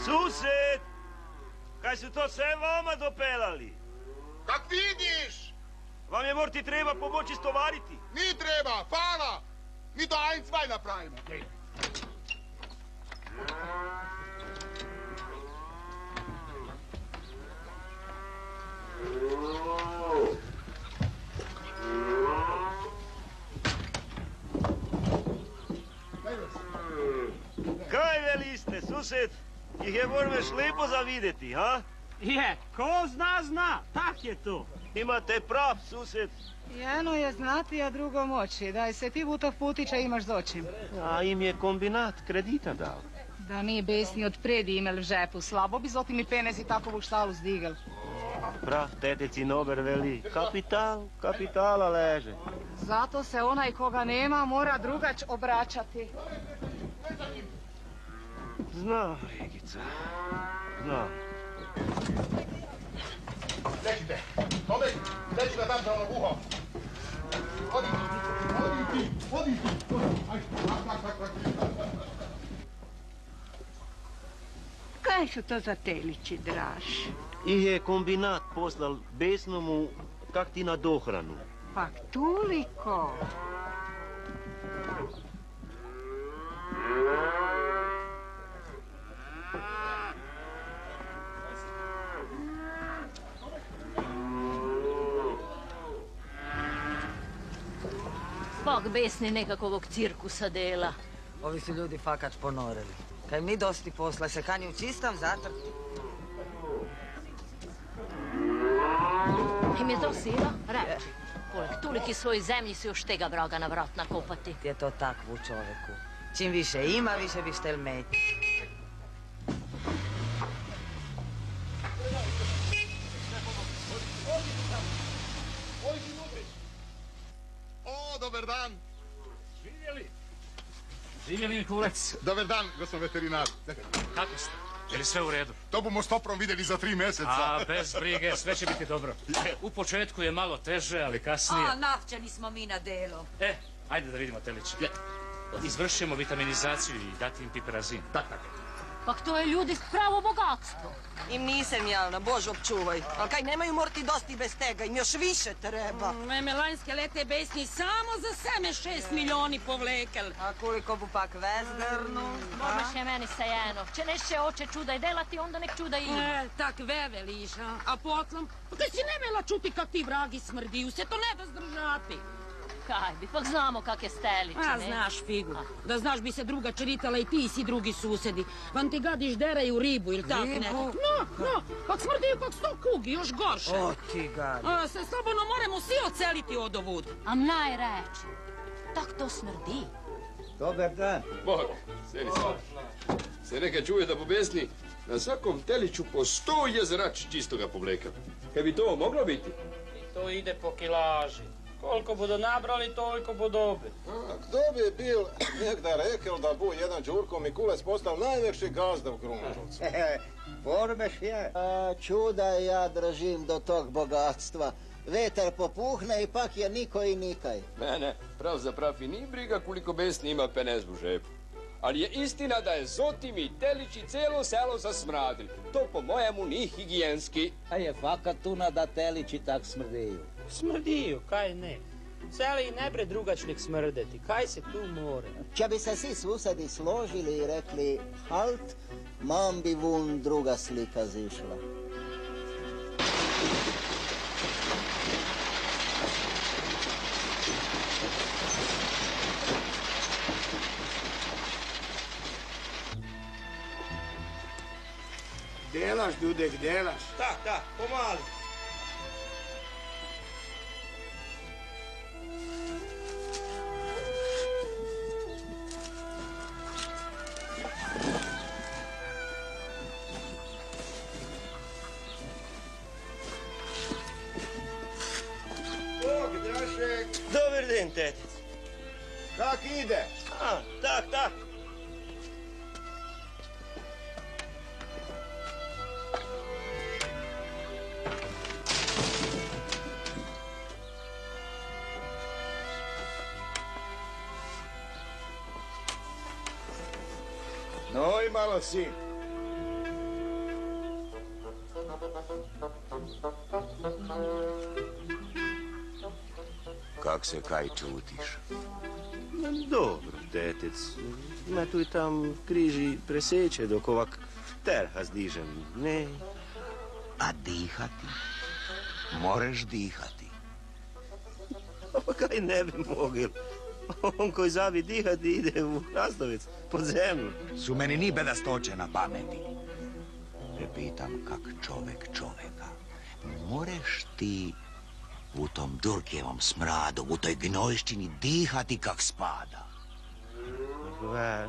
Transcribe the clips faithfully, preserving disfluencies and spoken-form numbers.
Sused! Kaj su to sve vama dopelali? Kak vidiš? Vam je morti treba pomoći stovariti. Ni treba, hvala! Mi to ein zwei napravimo. Kaj veliste, sused? Ih je morveš lepo zavideti, ha? Je, ko zna, zna. Tak je to. Imate prav, sused. Jedno je znati, a drugo moći. Daj se ti Vutov putića imaš z očim. A im je kombinat kredita dal. Da ni besni od predi imel v žepu. Slabo bi zoti mi penezi takovu štalu zdigel. Prav, teteci Nober veli. Kapital, kapitala leže. Zato se onaj koga nema mora drugač obraćati. Znam, Regica. Znam. Lećite, tome, leći da dam za ono uho. Odi, odi ti, odi ti. Ajde, tak, tak, tak, tak. Kaj su to za telići, draž? Ih je kombinat poslal besnomu kak ti na dohranu. Pak toliko. Bog besni nekakvog cirkusa dela. Ovi su ljudi fakač ponorili. Kaj mi dosti posla, se kanju čistam zatrti. Im je to sila? Reči. Poleg toliki svoj zemlji se još tega vraga na vrat nakopati. Ti je to takvu čoveku. Čim više ima, više bi štel meti. O, dobar dan. Živjeli? Živjeli mi kulec. Dobar dan, gospod veterinar. Kako ste? Je li sve u redu? To bomo s Toprom vidjeli za tri mjeseca. A, bez brige, sve će biti dobro. U početku je malo teže, ali kasnije... A, navčani smo mi na delo. E, ajde da vidimo teliće. Izvršimo vitaminizaciju i dati im piperazin. Tak, tak. Pak to je ljudi pravo bogatstvo. Im nisam javna, Bož občuvaj. Ali kaj nemaju morti dosti bez tega, im još više treba. Meme lanjske lete besni samo za seme šest milioni povlekel. A koliko bu pak vezgrnu? Možeš je meni sajeno. Če neće oče čudaj delati, onda nek čuda ima. E, tak veveliš, a? A potom? Pa kaj si nemela čuti kak ti vragi smrdiju, se to ne da zdržati. Kaj bi, pak znamo kak je steliče, A, ne? znaš, figu. Da znaš bi se druga čeritala i ti si drugi susedi. Vam ti gadiš deraju ribu, ili tako Ribu? neko? No, no, pak smrdiju kak sto kugi, još gorše. O ti gadi. A, se slobodno moramo svi oceliti od ovud. A mnaj reči, tak to smrdi. Dobar dan. Bog, sedi se. Se neka čuje da pobesni na svakom teliću po sto jezerač čistoga povleka. Kaj bi to moglo biti? I to ide po kilaži. Koliko budu nabrali, toliko budu dobili. Kdo bi bil nekda rekel, da bo jedan Đurko Mikulec postal najveći gazda u Krumžovcu? Formeš je. A, čuda ja držim do tog bogatstva. Vetar popuhne i pak je niko i nikaj. Ne, ne, prav za prav i ni briga koliko besni ima penez u žepu. Ali je istina da je Zotim i Telić i celo selo zasmradili. To po mojemu ni higijenski. A je fakat tuna da Telići tak smrdiju. Smrdiju, kaj ne. Celi i ne bre drugačnik smrdeti. Kaj se tu more? Če bi se svi susedi složili i rekli halt, mam bi vun druga slika zišla. Delaš, Dudek, delaš. Tak, tak, pomali. Bog, Drašek. Dobar den, tetic. Kak ide? A, tak, tak. No i malo sin. Kak se kaj čutiš? Dobro, tetec. Ma tu i tam križi preseče dok ovak terha zdižem. Ne. A dihati? Moreš dihati. Pa kaj ne bi mogel? On koji zavi dihati ide u Hrastovec, pod zemlju. Su meni ni bedastoće na pameti. Te pitam kak čovek čoveka. Moreš ti u tom Đurkjevom smradu, u toj gnojšćini dihati kak spada. Va.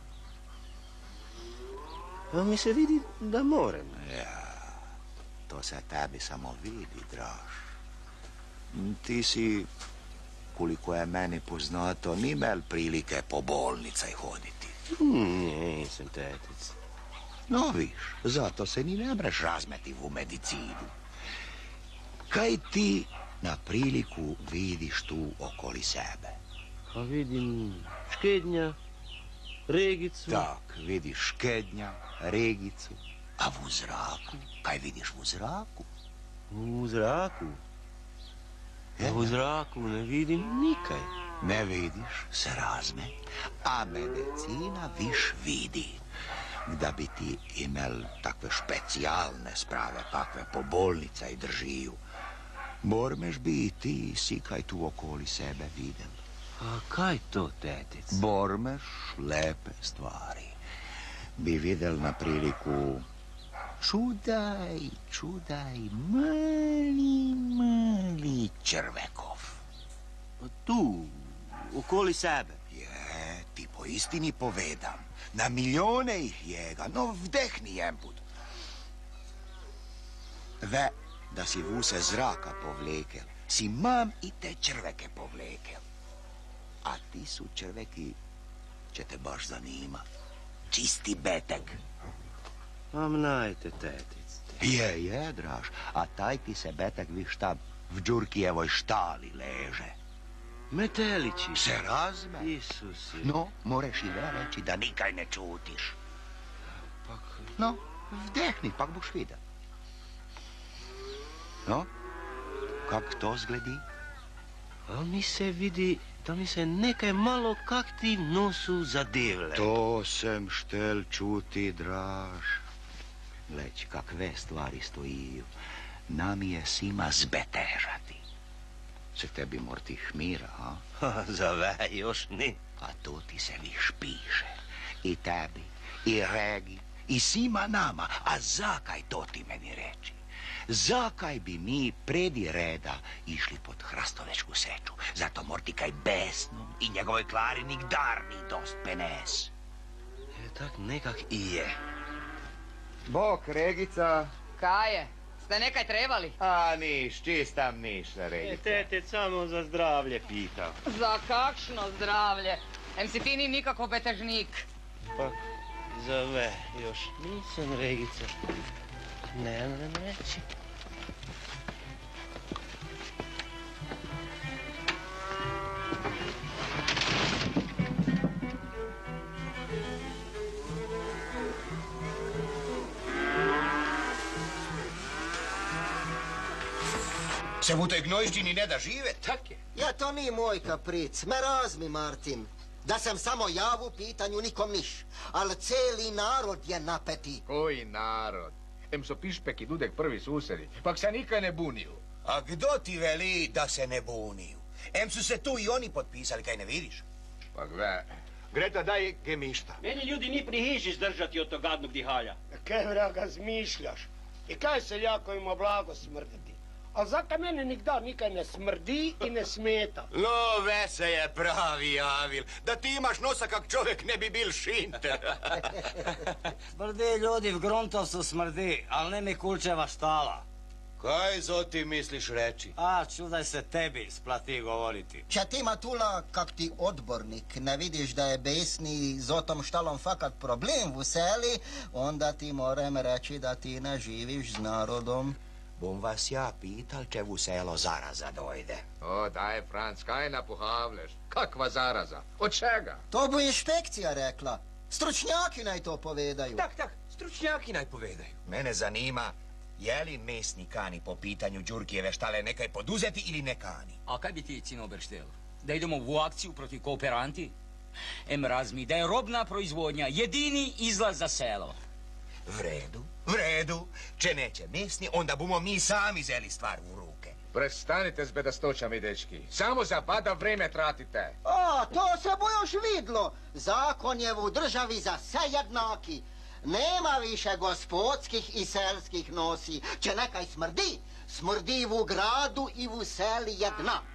A mi se vidi da morem. Ja, to se tebi samo vidi, draž. Ti si, koliko je meni poznato, ni imel prilike po bolnicaj hoditi. Nisam, tetec. No, viš, zato se ni ne mreš razmeti u medicinu. Kaj ti na priliku vidiš tu okoli sebe? Pa vidim škednja, regicu. Tak, vidiš škednja, regicu. A v zraku? Kaj vidiš v zraku? U zraku? A u zraku ne vidim nikaj. Ne vidiš, se razme. A medicina viš vidi. Da bi ti imel takve špecijalne sprave, takve po bolnica i držiju. Mormeš bi i ti si kaj tu okoli sebe videl. A kaj to, tetec? Bormeš lepe stvari. Bi videl na priliku čudaj, čudaj, mali, mali črvekov. Tu, okoli sebe? Je, ti po istini povedam. Na milijone ih jega, no vdehni jen put. Ve, da si vuse zraka povlekel, si mam i te črveke povlekel. A ti su črveki, će te baš zanima. Čisti betek. Am najte, tetec. Je, je, draž, a taj ti se betek viš tam v Đurkijevoj štali leže. Metelići. Se razme. Isuse. No, moreš i ve reći da nikaj ne čutiš. Pak... No, vdehni, pak boš videl. No, kak to zgledi? A mi se vidi da mi se nekaj malo kak ti v nosu zadevle. To sem štel čuti, draž. Leć, kakve stvari stojiju. Nam je sima zbetežati. Se tebi morti hmira, a? Ha, zave, još ni. A to ti se viš piše. I tebi, i Regi, i svima nama. A zakaj to ti meni reči? Zakaj bi mi predi reda išli pod Hrastovečku seču? Zato morti kaj besnom i njegovoj Klari nikdar ni dost penes. E, tak nekak i je. Bok, Regica. Kaj je? Ste nekaj trebali? A, niš, čistam niš, Regica. E, tetec samo za zdravlje pitao. Za kakšno zdravlje? Em si ti ni nikako betežnik. Pa, zave, još nisam, Regica. Ne moram reći. Se u toj gnojšćini ne da žive, tak je. Ja, to nije moj kapric. Me razmi, Martin. Da sam samo ja u pitanju, nikom niš. Ali celi narod je napeti. Koji narod? Em so Pišpek i Dudek prvi susedi, pak se nikaj ne buniju. A kdo ti veli da se ne buniju? Em su se tu i oni potpisali, kaj ne vidiš? Pa gle, Greta daj gemišta. Meni ljudi ni prihiži zdržati od tog gadnog dihalja. Kaj vraga zmišljaš? I kaj seljakovima blago smrditi? A zakaj mene nikdar nikaj ne smrdi i ne smeta? No, vese je pravi javil. Da ti imaš nosa kak čovjek ne bi bil šinter. Smrdi ljudi v Gruntovcu smrdi, ali ne mi Kulčeva štala. Kaj zo ti misliš reći? A, čudaj se tebi, splati govoriti. Če ti, Matula, kak ti odbornik, ne vidiš da je besni z otom štalom fakat problem v seli, onda ti moram reći da ti ne živiš z narodom. Bom vas ja pital, če v selo zaraza dojde. O, daj, Franc, kaj napuhavljaš? Kakva zaraza? Od čega? To bo inšpekcija rekla. Stručnjaki naj to povedaju. Tak, tak, stručnjaki naj povedaju. Mene zanima, Je li mesni kani po pitanju Đurkijeve štale nekaj poduzeti ili ne kani? A kaj bi ti, Cinober, štel? Da idemo u akciju protiv kooperanti? Em razmi da je robna proizvodnja jedini izlaz za selo. V redu, v redu. Če neće mesni, onda bumo mi sami zeli stvar u ruke. Prestanite s bedastoćami, dečki. Samo za bada vreme tratite. A, to se bo još vidlo. Zakon je u državi za sve jednaki. Nema više gospodskih i selskih nosi. Če nekaj smrdi, smrdi u gradu i u seli jednak.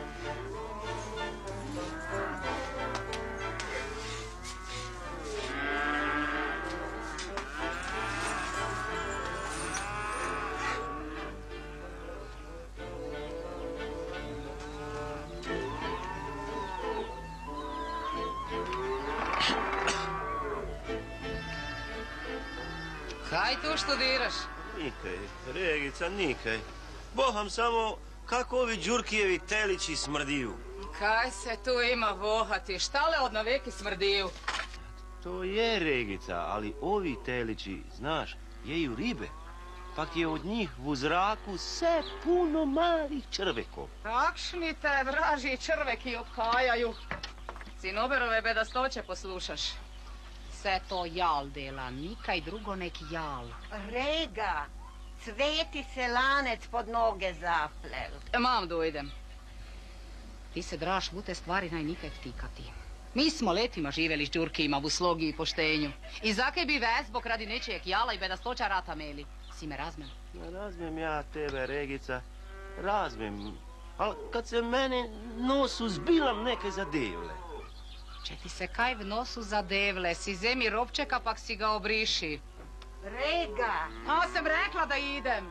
Kaj tu študiraš? Nikaj, Regica, nikaj. Boham samo kako ovi Đurkijevi telići smrdiju. Kaj se tu ima vohati? Štale od naveki smrdiju. To je Regica, ali ovi telići, znaš, jeju ribe. Pak je od njih u zraku sve puno malih črvekov. Takšni te vraži črveki odhajaju. Cinoberove bedastoće poslušaš. Sve to jal dela, nikaj drugo nek jal. Rega, cveti se lanec pod noge zaplel. Mam dojdem. Ti se draž u te stvari naj nikaj vtikati. Mi smo letima živeli s Đurkijima u slogi i poštenju. I zakaj bi vezbog radi nečijeg jala i bedastoća rata meli? Si me razmem? Razmem ja tebe, Regica, razmem. Ali kad se mene nosu zbilam neke zadevle. Če ti se kaj v nosu zadevle, si zemi robčeka pak si ga obriši. Rega! A sam rekla da idem.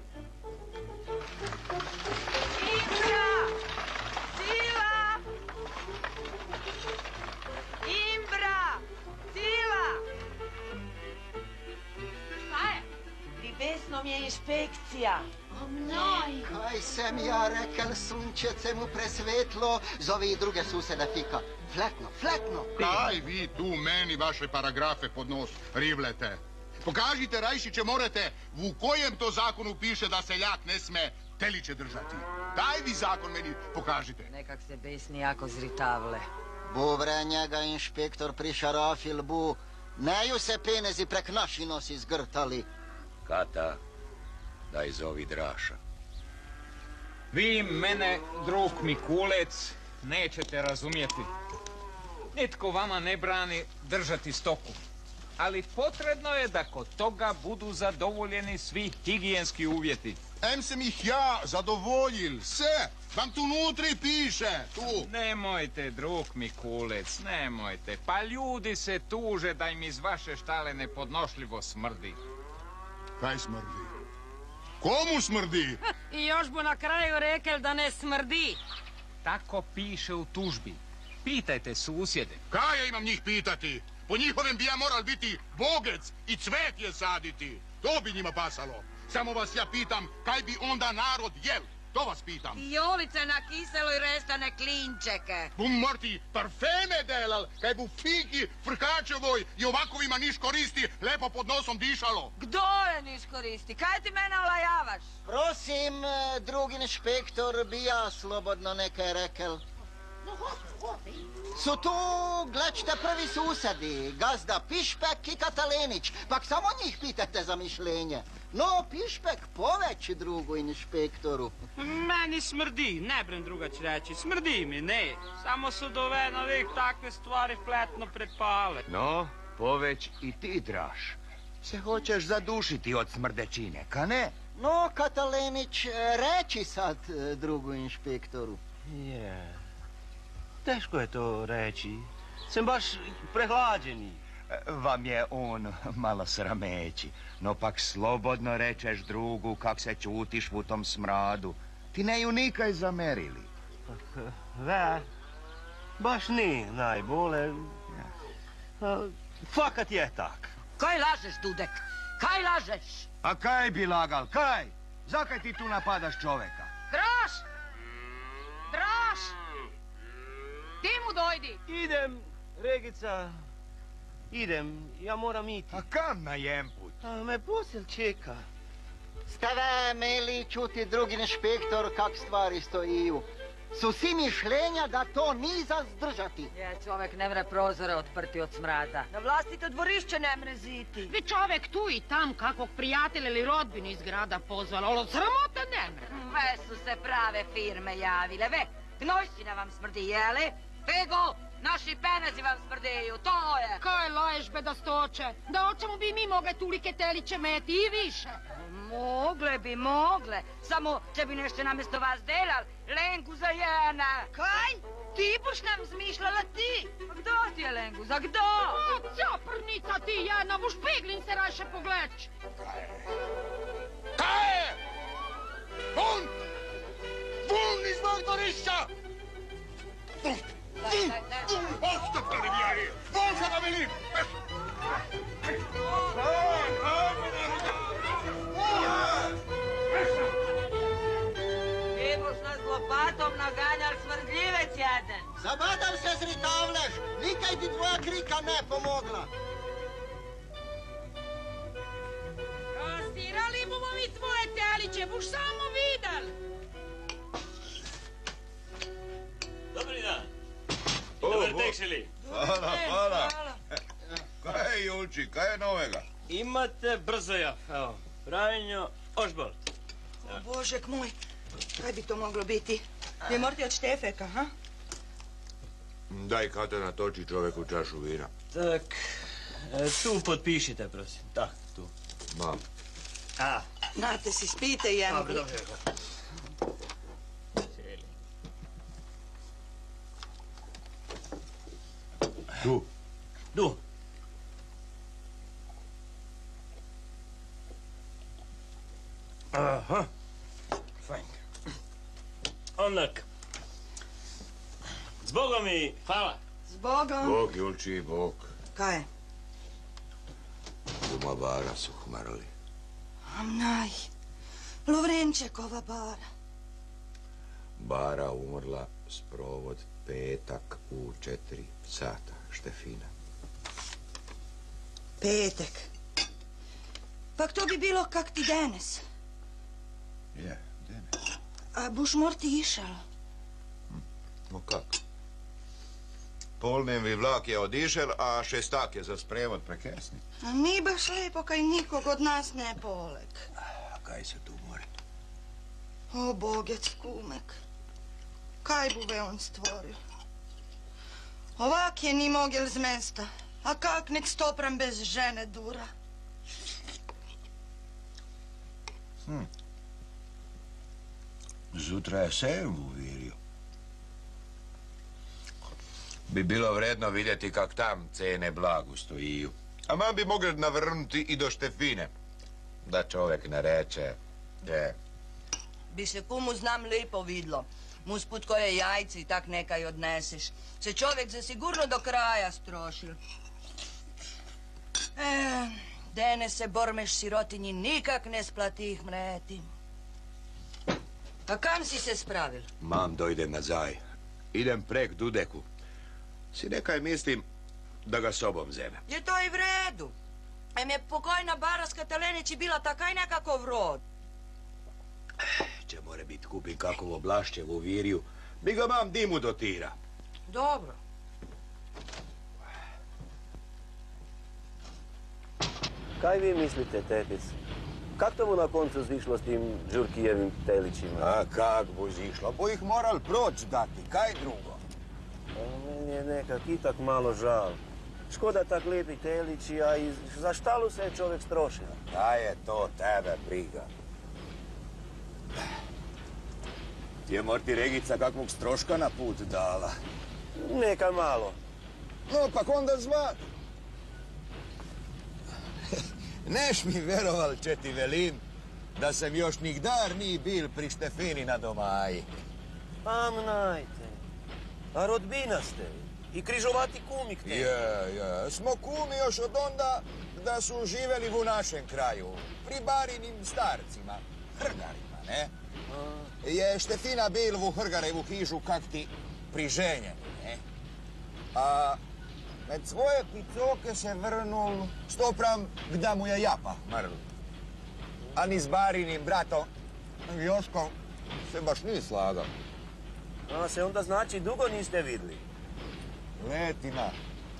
Imbra! Cila! Imbra! Cila! Šta je? Pri besnom je inšpekcija. Omnoj! Kaj sem ja rekel, sunčece mu presvetlo, zovi i druge susede fika. Fletno, fletno! Kaj vi tu meni vaše paragrafe pod nos rivlete? Pokažite rajši, če morate, v kojem to zakonu piše da seljak ne sme teliće držati. Taj vi zakon meni pokažite. Nekak se besni jako zritavle. Buvre njega inšpektor prišarafil bu, neju se penezi prek naši nosi zgrtali. Kata, daj zovi Draša. Vi mene, drug Mikulec, nećete razumjeti. Nitko vama ne brani držati stoku. Ali potrebno je da kod toga budu zadovoljeni svi higijenski uvjeti. Em sam ih ja zadovoljil, sve, vam tu nutri piše, tu. Nemojte, drug Mikulec, nemojte. Pa ljudi se tuže da im iz vaše štale nepodnošljivo smrdi. Kaj smrdi? Komu smrdi? I još bu na kraju rekel da ne smrdi. Tako piše u tužbi. Pitajte susjede. Kaj ja imam njih pitati? Po njihovem bi ja moral biti bogec i cvet je saditi. To bi njima pasalo. Samo vas ja pitam, kaj bi onda narod jel? To vas pitam. I olice na kiseloj restane klinčeke. Bum morti parfeme delal, kaj bu fiki frkačevoj i ovakovima niš koristi, lepo pod nosom dišalo. Kdo je niš koristi? Kaj ti mene olajavaš? Prosim, drugi inšpektor, bi ja slobodno nekaj rekel. Su tu, gledajte, prvi susedi, gazda Pišpek i Katalenić, pak samo njih pitajte za mišljenje. No, Pišpek poveći drugu inšpektoru. Meni smrdi, ne brem drugač reći, smrdi mi, ne. Samo su do vena uvijek takve stvari fletno prepale. No, poveć i ti, Draš. Se hoćeš zadušiti od smrdečine, ka ne? No, Katalenić, reći sad drugu inšpektoru. Je, teško je to reći. Sam baš prehlađeni. Vam je on malo srameći, no pak slobodno rečeš drugu kak se čutiš u tom smradu. Ti ne ju nikaj zamerili. Ve, baš ni najbole. Fakat je tak. Kaj lažeš, Dudek? Kaj lažeš? A kaj bi lagal, kaj? Zakaj ti tu napadaš čoveka? Draž! Draž! Ti mu dojdi! Idem, Regica. Idem, ja moram iti. A kam na jemput? A me posel čeka. Steve, mili, čuti drugi inšpektor kak stvari stojiju. Su si mišljenja da to niza zdržati. Je, čovek ne mre prozore otprti od smrada. Na vlastito dvorišće ne mre ziti. Vi čovek tu i tam kakvog prijatelja ili rodbine iz grada pozvala, ali od sramota ne mre. Ve su se prave firme javile, ve, gnojština vam smrdi, jeli? Fego, naši penezi vam smrdeju, to je. Kaj laješ, bedastoće? Da o čemu bi mi mogle tulike teliće meti i više? Mogle bi, mogle. Samo če bi nešto namjesto vas delal, Lenguza jena. Kaj? Ti boš nam zmišljala ti? Kdo ti je Lenguza, kdo? O, caprnica ti jedna, u špeglin se rajše pogleč. Kaj je? Vun! Vun iz mog dvorišća! Vun! Vun! Vun! Ostapali mi je! Vun se da velim! Ti boš nas lopatom naganjal smrdljivec jedan. Zabadav se zritavleš, nikaj ti tvoja krika ne pomogla. Rastirali bomo mi tvoje teliće, boš samo videl. Dobri dan. Dobar tek šeli. Hvala, hvala. Kaj je, Julči, kaj je novega? Imate brzojav, evo, pravinjo ožbol. O, Božek moj, kaj bi to moglo biti? Je morti od Štefeka, ha? Daj kata natoči čoveku čašu vina. Tak, e, tu potpišite, prosim. Tak, tu. Mam. A. Znate si, spite i Dobro, dobro, dobro. Tu. Tu. Aha. Fajn. Onak. Zbogom i hvala. Zbogom. Bog, Julči, Bog. Kaj je? Duma bara su hmarali. Amnaj. Lovrenčekova bara. Bara umrla sprovod petak u četiri sata, Štefina. Petek. Pak to bi bilo kak ti danes. Je, danes. A boš morti išal? No kak? Polnevi vlak je odišel, a šestak je za sprevod prekesni. A ni baš lepo, kaj nikog od nas ne poleg. A kaj se tu more? O, bogec kumek. Kaj buve on stvoril? Ovak je ni mogel z mesta. A kak nek stopram bez žene dura? Hm. Zutra je sejem uvirio. Bi bilo vredno vidjeti kak tam cene blagu stojiju. A man bi mogli navrnuti i do Štefine. Da čovjek ne reče, je. Bi se kumu znam lepo vidlo. Musput koje jajci tak nekaj odneseš. Se čovjek zasigurno do kraja strošil. E, dene se bormeš sirotinji nikak ne splati ih mreti. A kam si se spravil? Mam, dojdem nazaj. Idem prek Dudeku. Si nekaj mislim da ga sobom zeme. Je to i v redu. Em je pokojna Baraska Talenić bila takaj nekako vrod. Če more bit kupim kakovo blašće u viriju, bi ga mam dimu dotira. Dobro. Kaj vi mislite, tetic? Kak to bo na koncu zišlo s tim Đurkijevim telićima? A kak bo zišlo? Bo ih moral proć dati, kaj drugo? A meni je nekak itak malo žal. Škoda tak lepi telići, a i za štalu se je čovjek strošio. Da je to tebe briga. Ti je morti Regica kakvog stroška na put dala? Neka malo. No, pak onda zva. Neš mi veroval, če ti velim, da sem još nigdar ni bil pri Štefini na domaji. Amnajte. A rodbina ste i križovati kumik te. Je, je. Smo kumi još od onda da su živeli u našem kraju. Pri barinim starcima, hrgarima, ne? Je Štefina bil u hrgarevu hižu kak ti priženjeni, ne? A med svoje picoke se vrnul stopram gda mu je japa mrl. a ni s Barinim bratom Joškom se baš nije slagao. A se onda znači dugo niste vidli? Letima.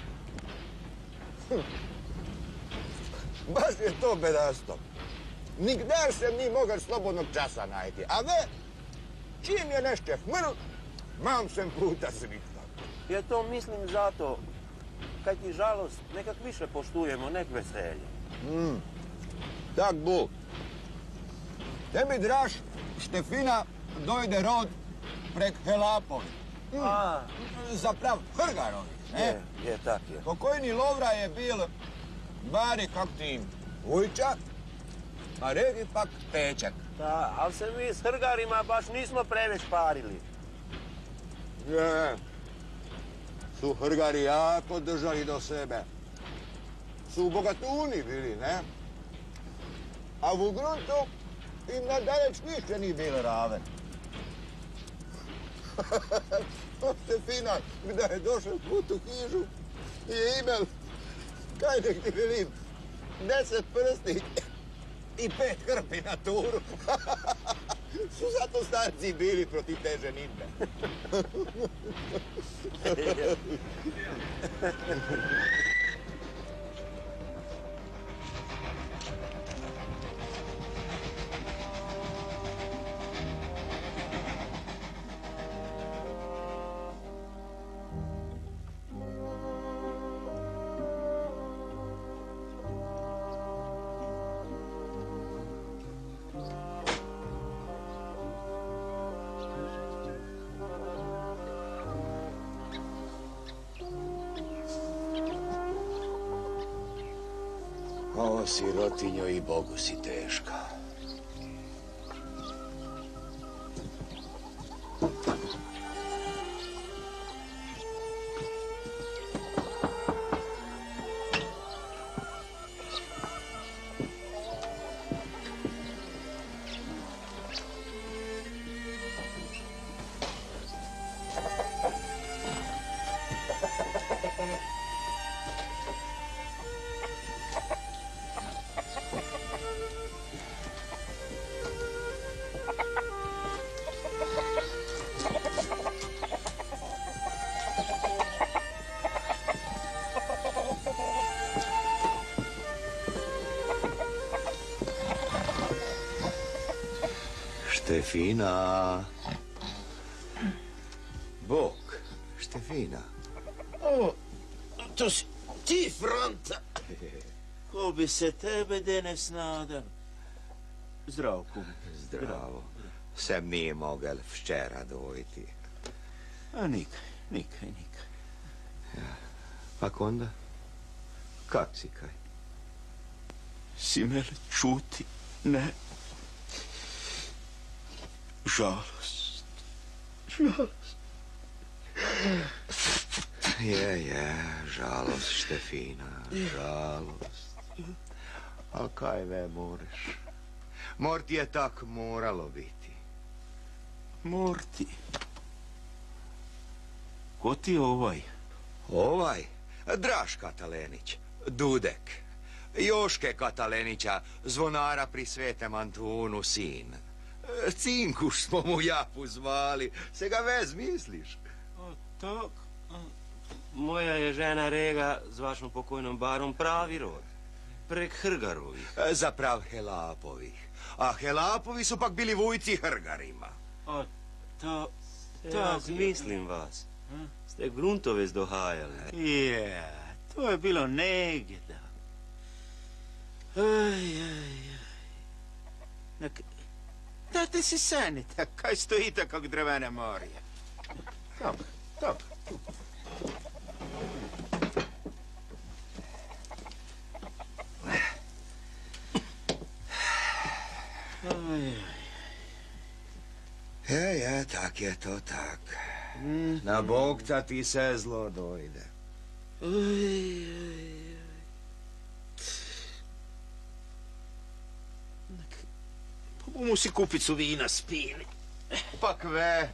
Hm. Baš je to bedasto. Nigdar se mi mogli slobodnog časa najti, a ne, čim je nešto hmrl, mam sem puta svikta. Ja to mislim zato, kaj ti žalost, nekak više poštujemo, nek veselje. Mm. Tak bu. Tebi draž, Štefina, dojde rod prek Helapovi. Mm. A. Zaprav, Hrgarovi, ne? Je, je, tak je. Pokojni Lovra je bil bari kak tim Vujča, a Regi pak Pečak. Da, ali se mi s Hrgarima baš nismo preveć parili. Je, su Hrgari jako držali do sebe. Su bogatuni bili, ne? A u gruntu im nadaleć ništa nije bilo raven. Stefina, gdje je došao put u hižu i je imel, kaj nek ti velim, deset prsti i pet hrpi na turu. Su zato starci bili protiv te ženitbe. O, sirotinjo, i Bogu si teška. Štefina. Bog, Štefina. O, to si ti, Franta. Ko bi se tebe danes nadal? Zdravo, kum. Zdravo. Sem nije mogel včera dojti. A nikaj, nikaj, nikaj. Ja. Pak onda? Kak si kaj? Si me čuti? Ne. Žalost. Žalost. Je, je, žalost, Štefina, žalost. Al kaj ve moreš? Mor ti je tak moralo biti. Mor ti. Ko ti je ovaj? Ovaj? Draž Katalenić, Dudek. Joške Katalenića, zvonara pri Svetem Antunu, sin. Cinkuš smo mu Japu zvali. Se ga vez misliš? O, tak. Moja je žena Rega s vašom pokojnom barom pravi rod. Prek Hrgarovih. Zaprav Helapovih. A Helapovi su pak bili vujci Hrgarima. O, to... Ja mislim vas. Ste gruntove zdohajali. Je, to je bilo negdje. Aj, aj, aj. Nek... Dajte si senite, kaj stojite kak drvene morje. Dobro, dobro. Je, je, tak je to tak. Na Bogca ti se zlo dojde. Oj, oj, oj. Pa bomo si kupicu vina spili. Pak ve.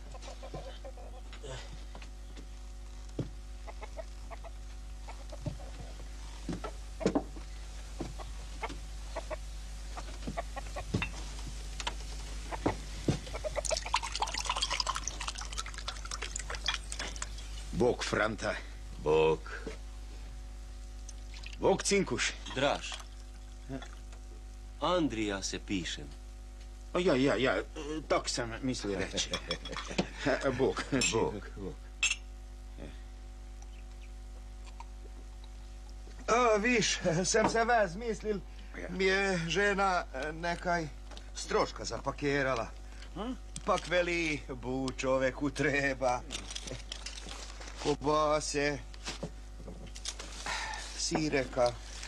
Bog, Franta. Bog. Bog, Cinkuš. Draž. Andrija se pišem. O, ja, ja, ja, tak sam mislio reći. Bog. Bog. A, viš, sem se vas mislil, mi je žena nekaj stroška zapakirala. Pak veli, bu čoveku treba. Kobase, sireka,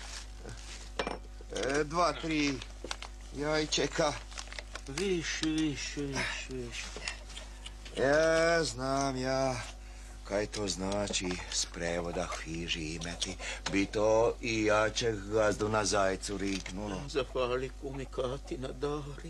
dva, tri jajčeka. Viš, viš, viš, viš. Ja, znam ja, kaj to znači s prevoda hiži imeti. Bi to i jačeg gazdu na zajcu riknulo. Zahvali kumi Kati na dari.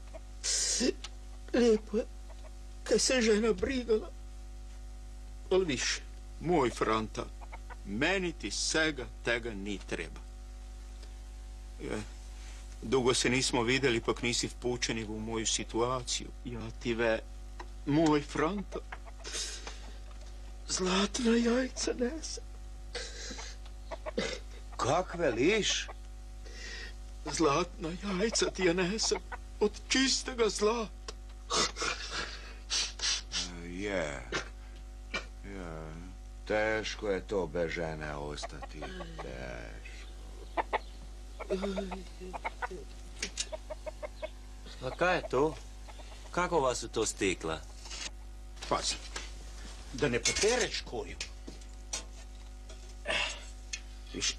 Lijepo je, kaj se žena brigala. Ali viš, moj Franta, meni ti svega tega ni treba. Je, dugo se nismo vidjeli, pak nisi vpučeni u moju situaciju. Ja ti ve, moj Franta, zlatna jajca nese. Kak veliš? Zlatna jajca ti je nesem od čistega zlata. Je, je, teško je to bez žene ostati, teško. A kaj je to? Kako vas su to stekla? Pazi, da ne potereš koju. Viš,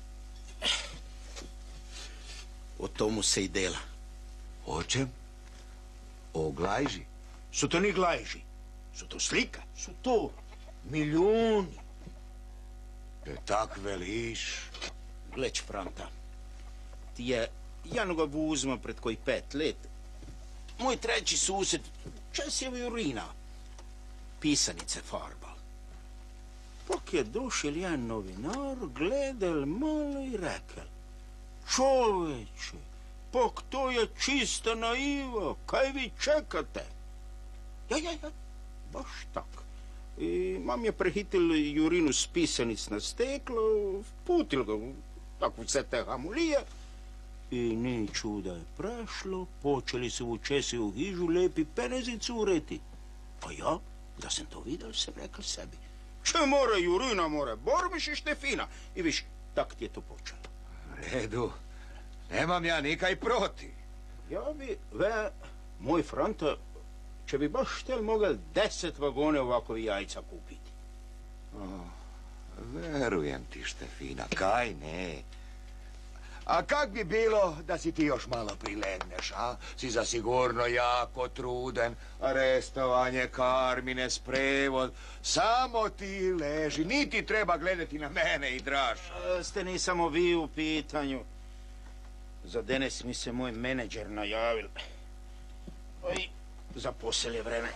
o tomu se i dela. O čem? O glajži? Su to ni glajži, su to slika, su to milijuni. Je tak veliš? Gleć, Franta, ti je Janoga vuzma pred koji pet let. Moj treći sused, čas je Jurina, pisanice farbal. Pak je došel jedan novinar, gledal malo i rekel: čoveče, pak to je čista naiva, kaj vi čekate? Ja, ja, ja, baš tak. I mam je prehitil Jurinu s pisanic na steklo, vputil ga u tako vse te hamulije. I ni čuda je prešlo, počeli su u česi u hižu lepi penezi cureti. Pa ja, da sam to videl, sam rekao sebi: če mora Jurina, mora Bormiš i Štefina. I viš, tak ti je to počelo. Redu, nemam ja nikaj proti. Ja bi, ve, moj Franta, če bi baš štel mogel deset vagone ovakove jajca kupiti. Oh, verujem ti, Štefina, kaj ne. A kak bi bilo da si ti još malo prilegneš, a? Si zasigurno jako truden, arestovanje, karmine, sprevod. Samo ti leži, niti treba gledati na mene i Draž. Ste ni samo vi u pitanju. Za danas mi se moj menadžer najavil. Oj, zaposel je vreme.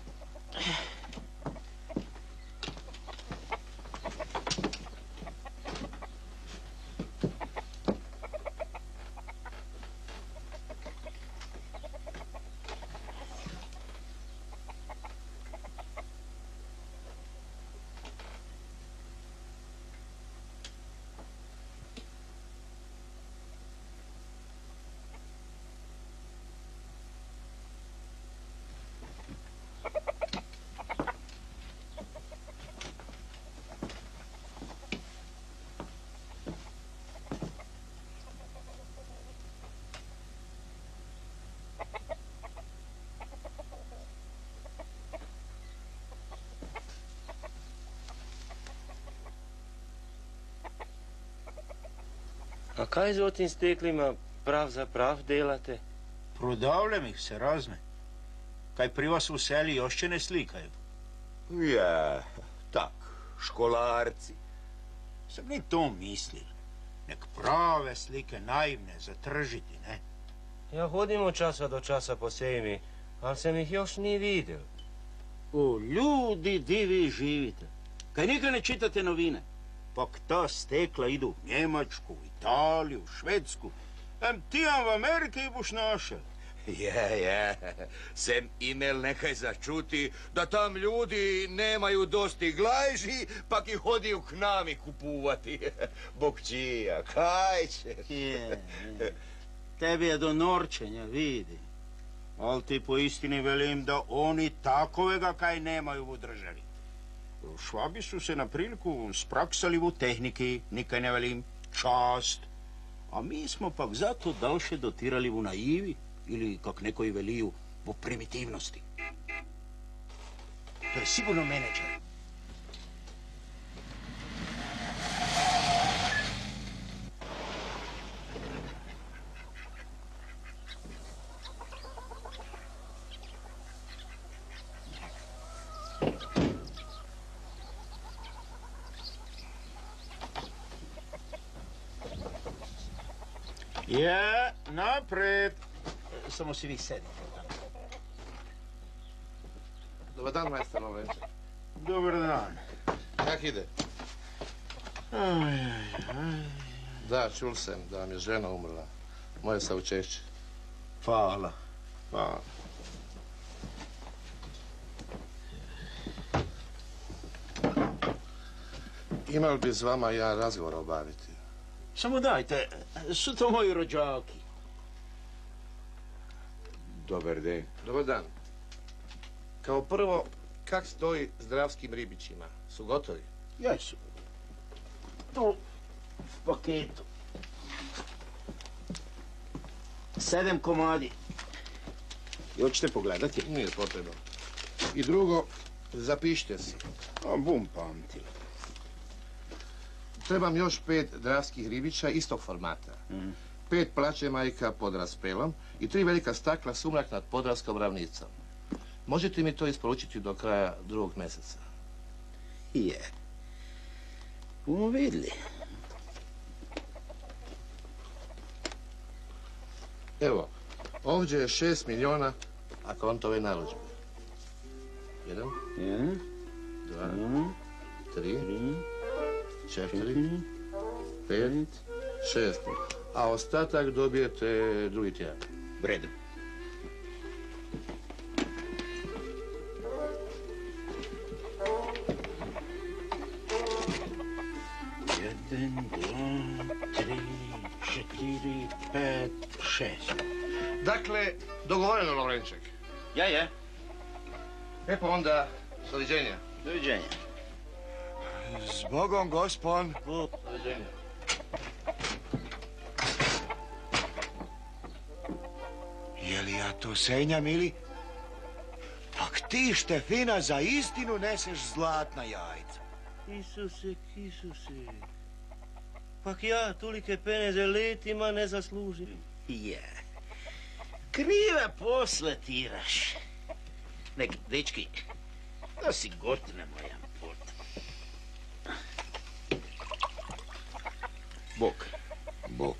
A kaj z otim steklima prav za prav delate? Prodavljam ih se razne. Kaj pri vas v seli još ne slikaju? Je, tak, školarci. Sam ni to mislil. Nek prave slike naivne zatržiti, ne? Ja hodim od časa do časa po sejmi, ali sam ih još ni videl. O, ljudi divi živite. Kaj nikad ne čitate novine? Pak ta stekla idu u Njemačku, u Italiju, u Švedsku. Em ti vam v Amerike i boš našel. Je, je, sem imel nekaj začuti, da tam ljudi nemaju dosti glajži, pa ki hodiju k nami kupuvati. Bokčija, kaj će? Je, je. Tebi je do norčenja, vidi. Ali ti po istini velim da oni takovega kaj nemaju u državi. Švabi su se na priliku spraksali u tehniki, nikaj ne velim, čast. A mi smo pak zato dalše dotirali u naivi, ili, kak neko i veliju, u primitivnosti. To je sigurno menadžer. Ja, napred. Samo si vi sedite. Dobar dan, majster Lovrenček. Dobar dan. Kak ide? Aj, aj, aj. Da, čul sam da vam je žena umrla. Moje saučešće. Hvala. Hvala. Imali bi s vama jedan razgovor obaviti. Samo dajte, su to moji rođaki. Dobar dan. Dobar dan. Kao prvo, kak stoji zdravskim ribićima? Su gotovi? Jesu. Tu, u paketu. Sedam komadi. I hoćete pogledati? Nije potrebno. I drugo, zapišite si. A bum pamtila. Trebam još pet dravskih ribića istog formata. Mm. Pet plaće majka pod raspelom i tri velika stakla sumrak nad Podravskom ravnicom. Možete mi to isporučiti do kraja drugog mjeseca? Je. Bumo vidjeli. Evo, ovdje je šest milijuna, a kontove narudžbe. Jedan, Jedan, dva, dva, tri, tri, četiri, pet, šest. A ostatak dobijete drugi tjedan. U redu. Jedan, dva, tri, četiri, pet, šest. Dakle, dogovoreno, Lovrenček. Ja, ja. E pa onda, doviđenja. Doviđenja. Zbogom, gospon. Doviđenja. Je li ja to senjam ili? Pak ti, Štefina, za istinu neseš zlatna jajca. Isuse, Isuse. Pak ja tolike peneze letima ne zaslužim. Je. Krive posle tiraš. Nek, dečki, da si gotnemo jedan put. Bok. Bok.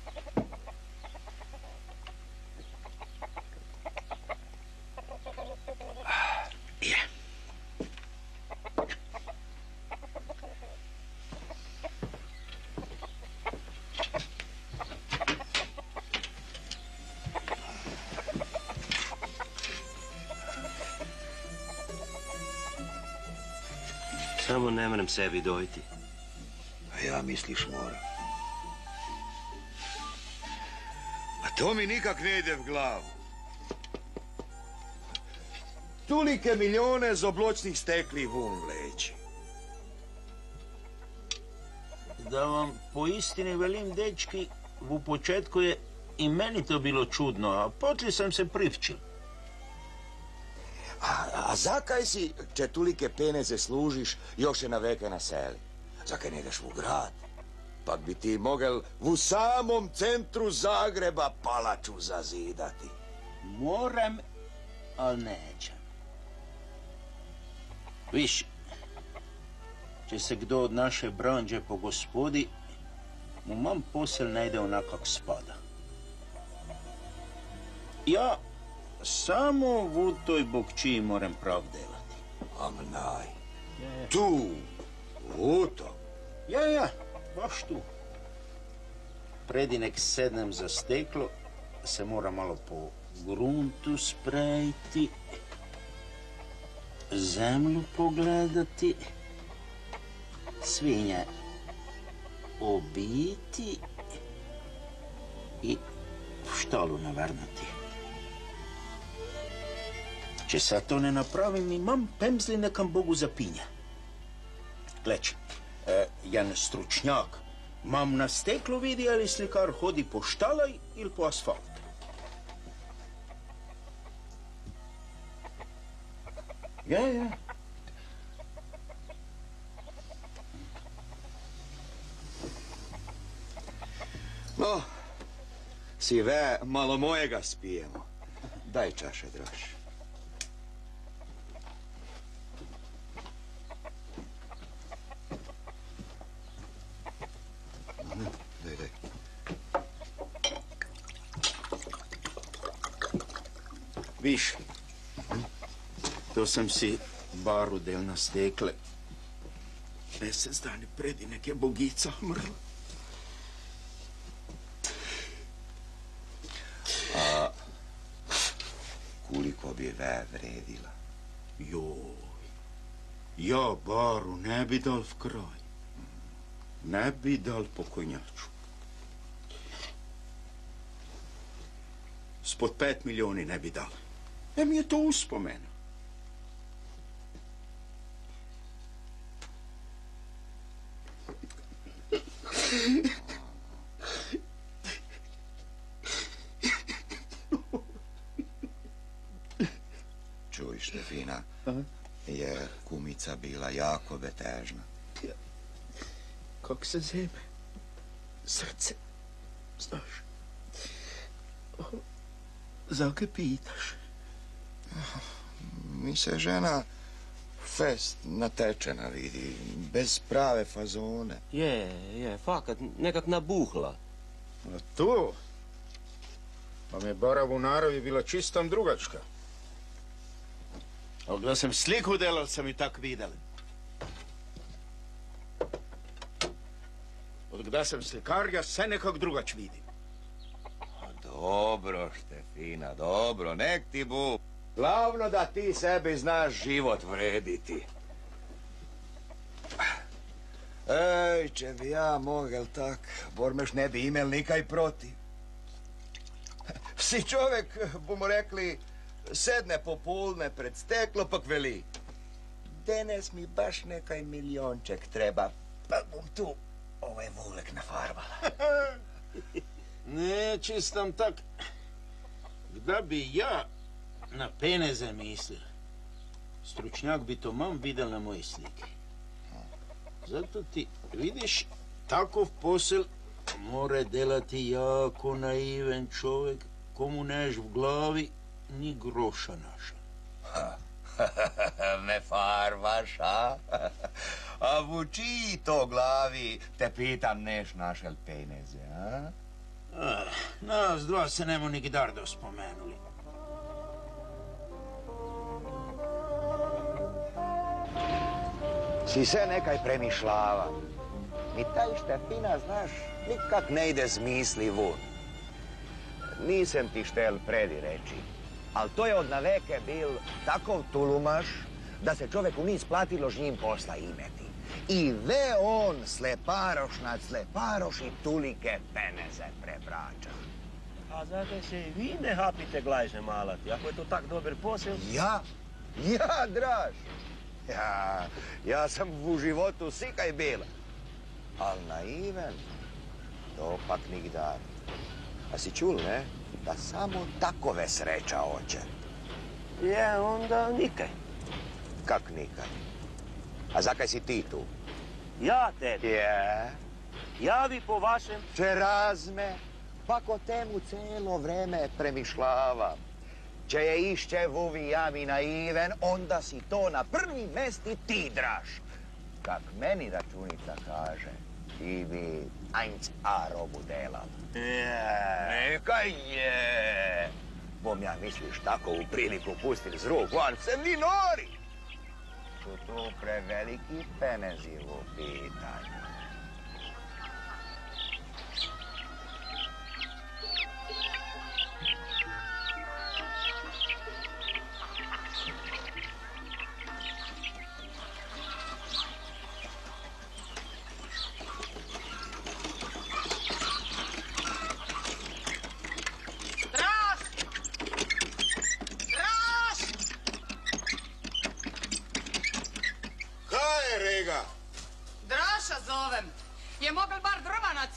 Je. Samo ne moram sebi dojti. A ja misliš mora. A to mi nikak ne ide v glavu. Tolike milijone z obločnih stekli vun vleči. Da vam po istini velim, dečki, u početku je i meni to bilo čudno, a poslije sam se privčil. A, a zakaj si, če tolike peneze služiš, još je na veke na seli? Zakaj ne ideš u grad? Pak bi ti mogel u samom centru Zagreba palaču zazidati. Moram, ali nećem. Viš, če se kdo od naše branđe po gospodi, mu mam posel ne ide onak kak spada. Ja samo u toj bokčiji moram prav delati. Amnaj, tu, u to. Ja, ja, baš tu. Predi nek sednem za steklo, se mora malo po gruntu sprejti, zemlju pogledati, svinje obiti i štalu navrnuti. Če sad to ne napravim, imam pemzli nekam Bogu zapinja. Gleč, e, jedan stručnjak, mam na steklu vidi, ali slikar hodi po štalaj ili po asfalt. Ja, ja. No, si ve, malo mojega spijemo. Daj čaše, draž. Daj, daj. Viš, to sam si baru del na stekle. Mesec dani predi neke bogica mrla. A koliko bi ve vredila? Joj, ja baru ne bi dal v kraj. Ne bi dal pokojnjaču. Spod pet milijoni ne bi dal. E mi je to uspomena. Čuj, Štefina, je kumica bila jako betežna. Kak se zebe srce, znaš. Zake pitaš? Mi se žena fest natečena vidi, bez prave fazone. Je, je, fakat, nekak nabuhla. A tu? Pa me Barav u naravi bila čistom drugačka. Ali da sam sliku delal, sam i tak videl. Od gda sam slikar, ja se nekak drugač vidim. Dobro, Štefina, dobro, nek ti bu. Glavno da ti sebi znaš život vrediti. Ej, če bi ja mogel tak, Bormeš ne bi imel nikaj protiv. Si čovjek, bomo rekli, sedne popolne pred steklo, pa veli. Danes mi baš nekaj milijonček treba, pa bom tu ovaj vulek nafarbala. Ne, čistam tak. Gda bi ja na peneze mislil, stručnjak bi to mam videl na moji sliki. Zato ti, vidiš, takov posel more delati jako naiven čovjek, komu neš v glavi ni groša naša. Me farbaš, a? A v čiji to glavi, te pitam, neš našel peneze, a? Ah, nas dva se nemo nikdar spomenuli. Si se nekaj premišljava. Mi taj Štefina, znaš, nikak ne ide z misli vun. Nisem ti štel predi reči, ali to je od naveke bil takov tulumaš, da se čoveku ni isplatilo z njim posla imeti. I ve on sleparoš nad sleparoš i tulike peneze prebrača. A zato se i vi ne hapite glajže malati, ako je to tak dober posel? Ja? Ja, draž. Ja, ja sam u životu sikaj bila. Al naiven, to pak nigdar. A si čul, ne? Da samo takove sreća oće. Je, onda nikaj. Kak nikaj? A zakaj si ti tu? Ja, Ted. Je? Ja bi po vašem... Če razme, pa ko temu celo vreme premišljavam. Če je išće vuvi jami naiven, onda si to na prvi mesti ti draž. Kak meni računica kaže, ti bi eins a robu delal. Je. Nekaj je. Bom ja misliš tako u priliku pustil z ruk van, sem ni nori. Su tu preveliki penezi u pitanju.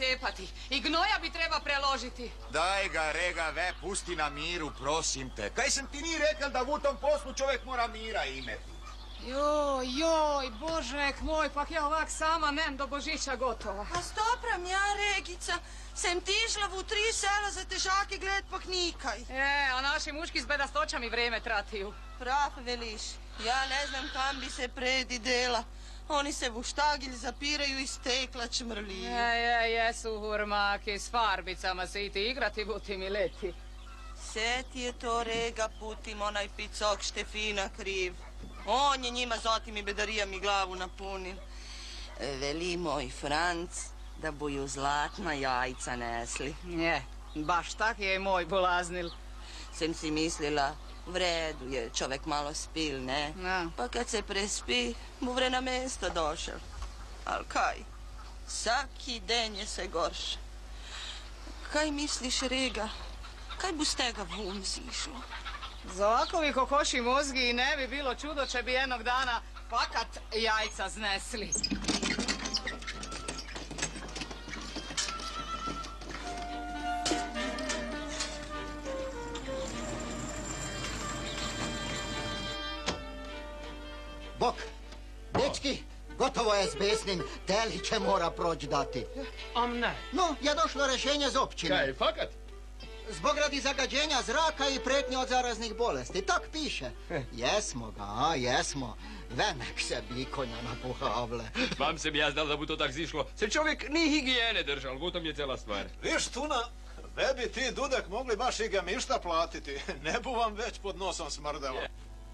cepati i gnoja bi treba preložiti. Daj ga, Rega, ve, pusti na miru, prosim te. Kaj sam ti ni rekao da u tom poslu čovjek mora mira imeti? Joj, joj, Božek moj, pak ja ovak sama nem do Božića gotova. A stopram ja, Regica, sem ti išla v tri sela za težake gled pak nikaj. E, a naši muški s bedastoćami vreme tratiju. Prav veliš, ja ne znam kam bi se predi dela. Oni se v štagilj zapiraju i stekla čmrliju. Je, je, jesu hurmaki, s farbicama se iti igrati, buti mi leti. Sve ti je to, Rega, putim onaj picok Štefina kriv. On je njima zatim i bedarijami glavu napunil. Veli moj Franc da boju zlatna jajca nesli. Je, baš tak je i moj bolaznil. Sem si mislila, v redu je, čovek malo spil, ne? Ja. Pa kad se prespi, bo vre na mesto došel. Al kaj, vsaki den je se gorše. Kaj misliš, Rega, kaj bo z tega vun zišlo? Za ovakovi kokoši mozgi i ne bi bilo čudo če bi jednog dana fakat jajca znesli. Bok, dečki, gotovo je s besnim, Teliće mora proć dati. Am ne. No, je došlo rešenje z općine. Kaj, fakat? Zbog radi zagađenja zraka i pretnje od zaraznih bolesti. Tak piše. Jesmo ga, a, jesmo. Vemek se bi konja napuhavle. Vam se bi ja znal da bu to tak zišlo. Se čovjek ni higijene držal, u tom je cela stvar. Viš, Tuna, ve bi ti, Dudek, mogli baš i ga mišta platiti. Ne bu vam već pod nosom smrdelo.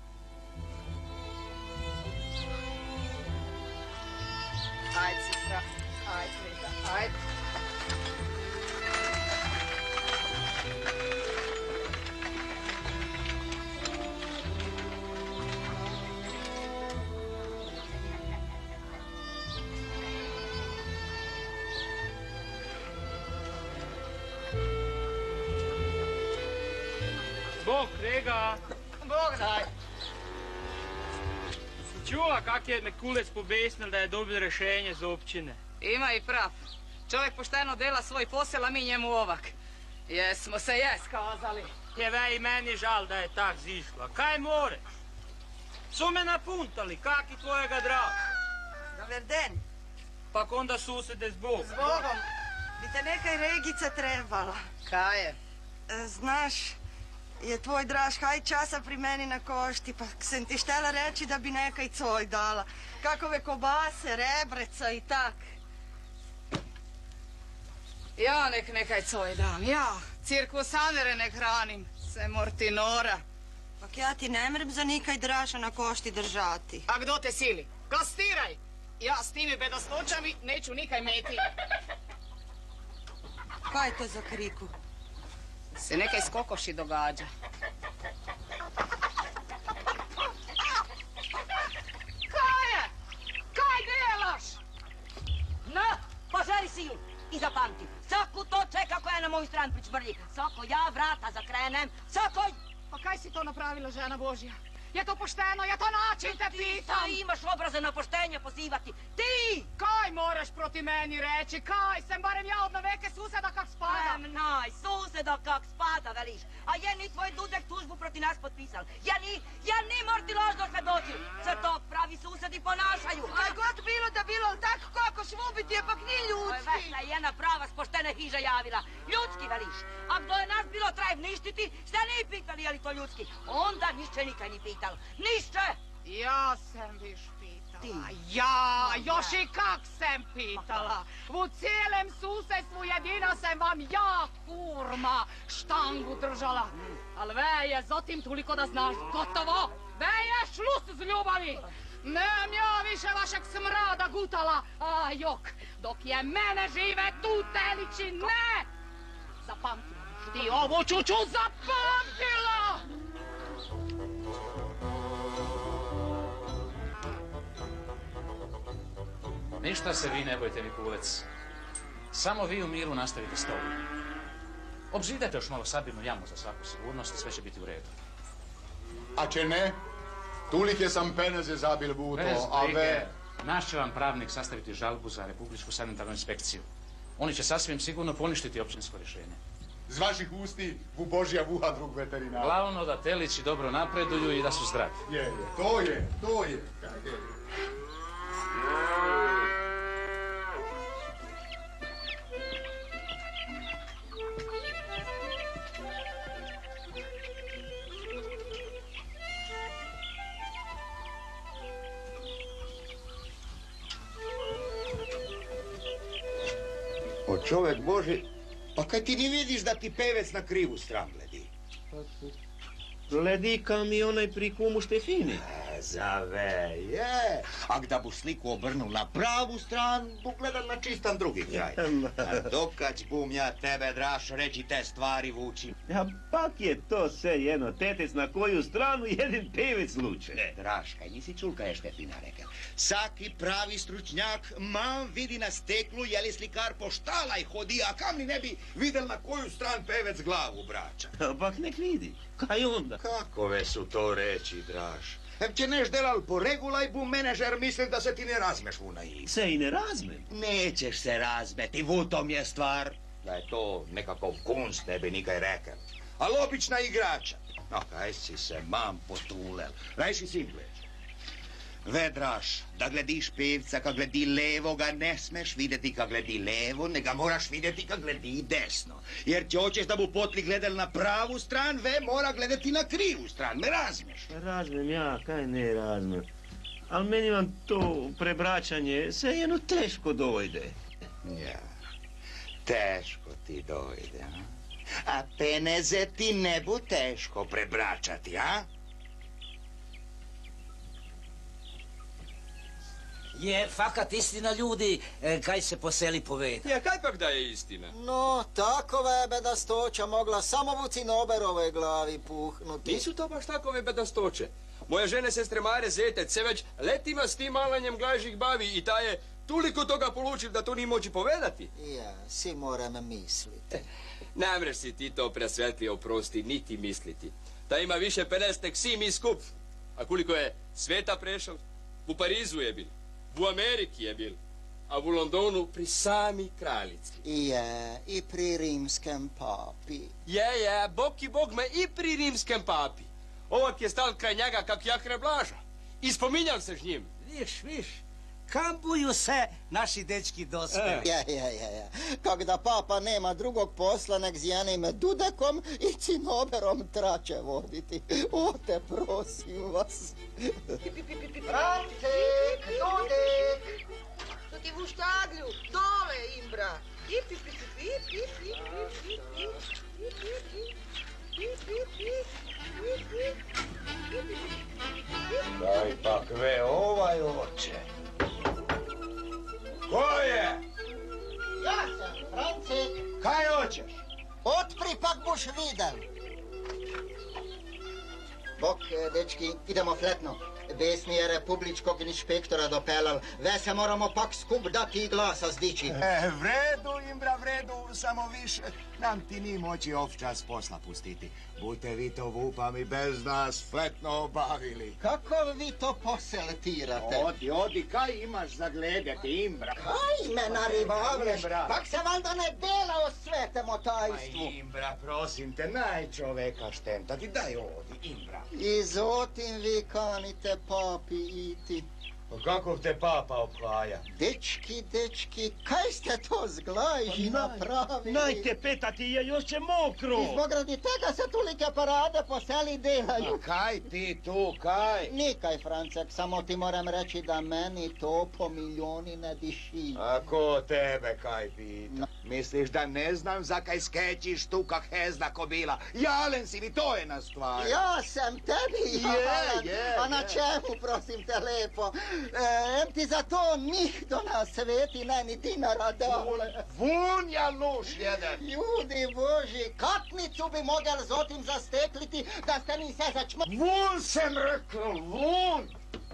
Ajde, sestra, ajde, Rega, ajde. Bog, Rega. Bog daj. Si čula kak je Mekulec pobesnil da je dobil rešenje za općine? Ima i prav. Čovjek pošteno dela svoj posel, a mi njemu ovak. Jesmo se jes kazali. Je ve i meni žal da je tak zišla. Kaj moreš? Su me napuntali, kak i tvojega draga. Dobar den. Pak onda susede s Bogom. S Bogom. Bi te nekaj Regica trebala. Kaj je? E, znaš, je tvoj draž haj časa pri meni na košti, pa sam ti štela reći da bi nekaj coj dala. Kakove kobase, rebreca i tak. Ja nek nekaj coj dam, ja. Cirkusanere nek hranim, se mortinora. Pak ja ti ne mrem za nikaj draža na košti držati. A kdo te sili? Kastiraj! Ja s timi bedastoćami neću nikaj meti. Kaj je to za kriku? Se nekaj s kokoši događa. Kaj je? Kaj delaš? Na, požeri si ju i zapamti. Sako to čeka koja na moju stranu pričmrlji. Sako ja vrata zakrenem, sako... Pa kaj si to napravila, žena Božja? Je to pošteno, je to način, te pitam. Ti imaš obraze na poštenje pozivati. Ti! Kaj moraš proti meni reći? Kaj, sem barem ja od naveke suseda kak spada? Em, naj, suseda kak spada, veliš. A je ni tvoj Dudek tužbu proti nas potpisal? Ja ni, ja ni morti ložno svedočil. Se to pravi susedi ponašaju. Kaj god bilo da bilo, ali tako kako švubiti je pak ni ljudski. Vesna je jedna prava s poštene hiže javila. Ljudski, veliš. A kdo je nas bilo traj vništiti, ste ni pitali je li to ljudski. Onda nišće nikaj ni pital. Nišće! Ja sam viš pitala. Ja, još i kak sam pitala. U cijelem susjedstvu jedina sam vam ja, kurma, štangu držala. Al ve je zotim toliko da znaš, gotovo. Ve je šlus z ljubavi. Nemam ja više vašeg smrada gutala. A jok, dok je mene žive tu Telići, ne! Zapamtila, ti ovu čuču zapamtila! Ništa se vi ne bojte, Mikulec. Samo vi u miru nastavite stolu. Obzidajte još malo sabirnu jamu za svaku sigurnost i sve će biti u redu. A če ne, tulike sam peneze zabil bu Bez to, a brige. ve... Naš će vam pravnik sastaviti žalbu za Republičku sanitarnu inspekciju. Oni će sasvim sigurno poništiti općinsko rješenje. Z vaših usti u Božja vuha drug veterinara. Glavno da telići dobro napreduju i da su zdravi. Je, je, to je, to je. O čovek Boži, pa kaj ti ni vidiš da ti pevec na krivu stran gledi? Gledi ka mi onaj pri kumu Štefini. Zave, je. A da bu sliku obrnul na pravu stran, bu gledal na čistan drugi kraj. A dokać bum ja tebe, Drašo, reći te stvari vučim. Ja, pak je to sve jedno, tetec na koju stranu jedin pevec luče. Draška, nisi čul kaj je Štefina rekao. Saki pravi stručnjak mam vidi na steklu, je li slikar poštala i hodi, a kam li ne bi videl na koju stran pevec glavu brača. Pak nek vidi, kaj onda? Kakove su to reči, Draš? Em če neš delal po regulaj, bu menežer mislim da se ti ne razmeš u naji. Se i ne razmem. Nećeš se razmeti, v tom je stvar. Da je to nekakav kunst, ne bi nikaj rekel. Ali obična igrača. No, kaj si se mam potulel. Rajši simple. Ve, Draš, da glediš pevca ka gledi levo, ga ne smeš videti ka gledi levo, ne ga moraš videti ka gledi desno. Jer če hoćeš da bu potli gledal na pravu stran, ve mora gledati na krivu stran, me razmeš? Razmem ja, kaj ne razmem. Ali meni vam to prebraćanje se jedno teško dojde. Ja, teško ti dojde, a? A peneze ti ne bu teško prebraćati, a? Je fakat istina, ljudi, e, kaj se poseli poveda. Ja, kaj pak da je istina? No, takova je bedastoća mogla samo v Cinoberovoj glavi puhnuti. Nisu to baš takove bedastoće. Moja žena sestre Mare Zetec se već letima s tim malanjem glažih bavi i ta je toliko toga polučil da to ni moći povedati. Ja, si moram misliti. Ne mreš si ti to presvetli oprosti, niti misliti. Ta ima više penestek si mi skup. A koliko je sveta prešao? U Parizu je bil. U Ameriki je bil, a u Londonu pri sami kraljici. Je, i pri rimskem papi. Je, je, bog i bog me i pri rimskem papi. Ovak je stal kraj njega kak Jahre Blaža. I spominjal se s njim. Viš, viš, kampuju se naši dečki dospeli. Ja, ja, ja, ja. Kak da papa nema drugog posla nek s jednim Dudekom i Cinoberom trače voditi. O te prosim vas. Francek, Dudek! Što ti u štaglju? Dole, Imbra! Ip, ip, ip, ip, ip, ip, ip, ip, ip, ip, ip, ip. Daj pak ve ovaj oče. Ko je? Ja sam, Francek. Kaj hoćeš? Otpri pak buš videl. Bok, dečki, idemo fletno. Besni je republičkog inšpektora dopelal. Ve se moramo pak skup dati i glasa zdići. E, vredu, Imbra, vredu, samo više. Nam ti ni moći ovčas posla pustiti. Bute vi to vupami bez nas fletno obavili. Kako vi to poseletirate? Odi, odi, kaj imaš za gledati, Imbra? Kaj me naribavleš? Pak se valjda ne dela o svetem otajstvu. Ma Imbra, prosim te, naj čoveka štentati, daj odi, Imbra. Izotim vi kanite papi iti. Pa kako te papa obhaja? Dečki, dečki, kaj ste to zglajži napravili? Najte petati je još će mokro. Zbog radi tega se tolike parade po seli delaju. A kaj ti tu, kaj? Nikaj, Francek, samo ti moram reći da meni to po milijoni ne diši. A ko tebe kaj pita? Misliš da ne znam za kaj skečiš tu kak hezda kobila? Jalen si mi, to je na stvari. Ja sam tebi jalen. Je, je, a na je. čemu, prosim te lepo? E, em ti za to nihdo na sveti ne ni dinara dale. Vun, jaluš jedan. Ljudi Boži, katnicu bi mogel z otim zastekliti da ste mi se začmo... Vun sem rekao, vun!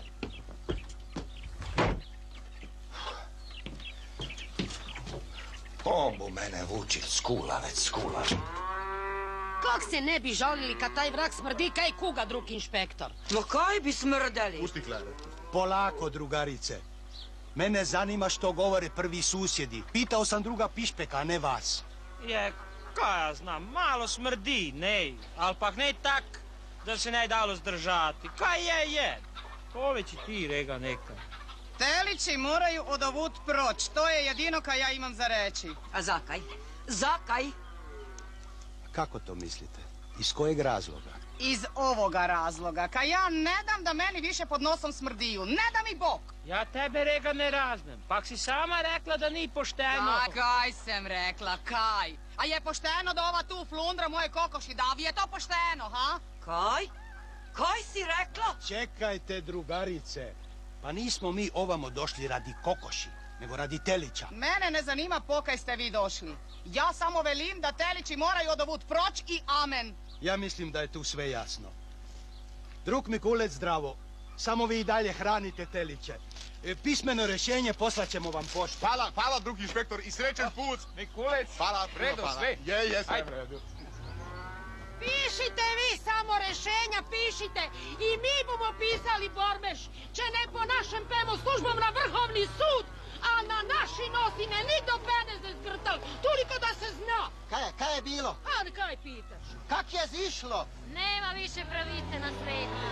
On bu mene vučil skulavec, skulav. Kak se ne bi žalili kad taj vrak smrdi kaj kuga, drug inšpektor? No kaj bi smrdali? Pusti, Klara. Polako, drugarice. Mene zanima što govore prvi susjedi. Pitao sam druga Pišpeka, a ne vas. Je, kaj ja znam, malo smrdi, nej, ali pak ne tak, da se ne dalo zdržati. Kaj je, je. Poveći ti, Rega, neka. Telići moraju odovut proć, to je jedino kaj ja imam za reći. A zakaj? Zakaj? Kako to mislite? Iz kojeg razloga? Iz ovoga razloga, kaj ja ne dam da meni više pod nosom smrdiju, ne da mi Bog. Ja tebe, Rega, ne raznem, pak si sama rekla da ni pošteno. A kaj sam rekla, kaj? A je pošteno da ova tu flundra moje kokoši davi, je to pošteno, ha? Kaj? Kaj si rekla? Čekajte, drugarice. Pa nismo mi ovamo došli radi kokoši, nego radi telića. Mene ne zanima pokaj ste vi došli. Ja samo velim da telići moraju odovut proć i amen. Ja mislim da je tu sve jasno. Drug Mikulec, zdravo. Samo vi i dalje hranite teliće. E, pismeno rješenje poslaćemo vam poštu. Hvala, hvala, drug inšpektor, i srećan put. Mikulec, hvala, redu hvala. sve. Je, je, sve u redu. Pišite vi samo rešenja, pišite. I mi bomo pisali Bormeš, če ne po našem pemu službom na Vrhovni sud, a na naši nosine ni do peneze zgrtal, toliko da se zna. Kaj, kaj je bilo? A kaj pitaš? Kak je zišlo? Nema više pravice na svetu.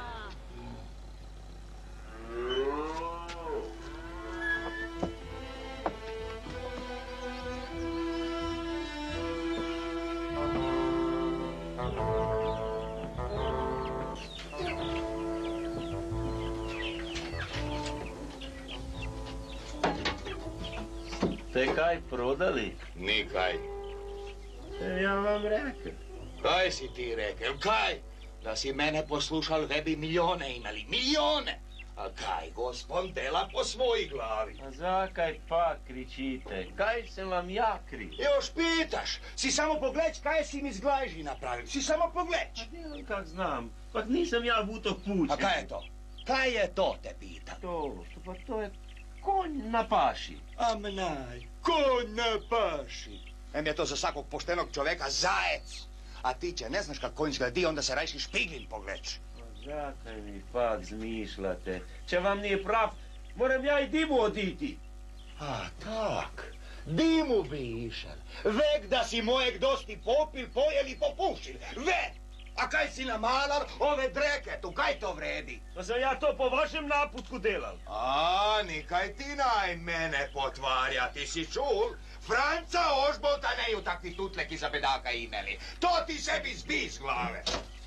Te kaj prodali? Nikaj. Ja vam rekao. Kaj si ti rekel? Kaj? Da si mene poslušal, ve bi milijone imali. Milijone! A kaj, gospon dela po svoji glavi. A zakaj pa kričite? Kaj sem vam ja kriv? Još pitaš? Si samo pogled kaj si mi z glajži napravil. Si samo pogled. A ne, kak znam. Pa nisam ja vuto kuće. A kaj je to? Kaj je to, te pitam? To, pa to je konj na paši. Amnaj, konj na paši. Em je to za svakog poštenog čoveka zajec. A ti će ne znaš kak konj zgledi, onda se rajši špiglin pogledaš. Zakaj mi pak zmišljate? Če vam nije prav, moram ja i Dimu oditi. A tak, Dimu bi išel. Vek da si mojeg dosti popil, pojel i popušil. Vek! A kaj si namalar ove dreke tu, kaj to vredi? Pa sam ja to po vašem naputku delal. A, nikaj ti naj mene potvarja, ti si čul? Franca Ožbolta neju takvi tutleki za bedaka imeli. To ti sebi zbi iz glave.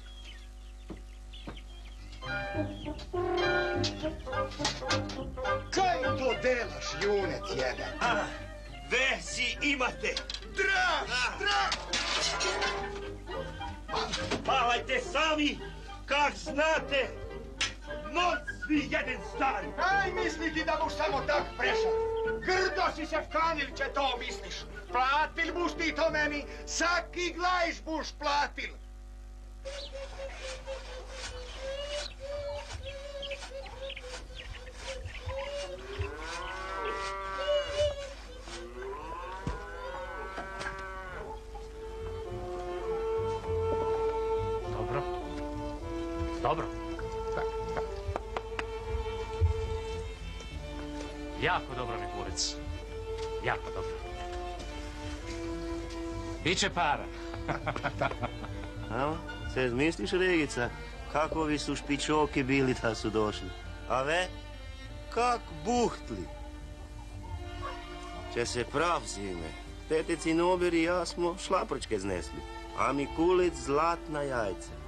Kaj to delaš, junec jedan? A, ve si imate. Draž, draž! Palajte sami, kak znate. Noc svi jeden stari. Kaj misliti da buš samo tak prešao? Grdo si se vkanil, če to misliš. Platil buš ti to meni, saki glajš buš platil. Dobro. Dobro. Jako dobro, Mikulec. Jako dobro. Biće para. A, se misliš, Regica, kakovi su špičoki bili da su došli? A ve, kak buhtli. Če se prav zime, tetici Nobir i ja smo šlaprčke znesli, a Mikulec zlatna jajca.